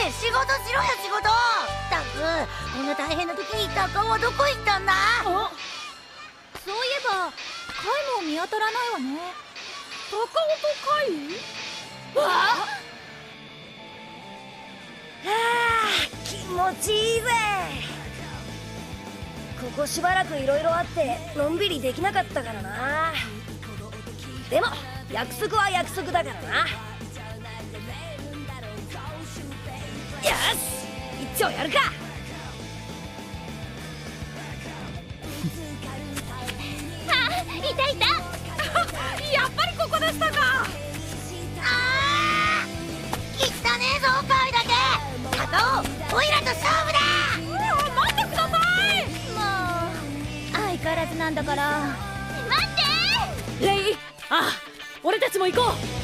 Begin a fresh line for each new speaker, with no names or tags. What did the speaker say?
仕事しろよ仕事。ったくこんな大変な時に高尾はどこ行ったんだ。
あ、そういえばカイも見当たらないわね。高尾とカイ？わあ、
気持ちいいぜ。ここしばらくいろいろあってのんびりできなかったからな。でも約束は約束だからな。よし一丁やるか。
あ、いたいたやっぱりここでしたか。
あーきったねえぞカイだけ。高尾オイラと勝負だ。
待ってください。まあ相変わらずなんだから。待って。
レイ、ああ、俺たちも行こう。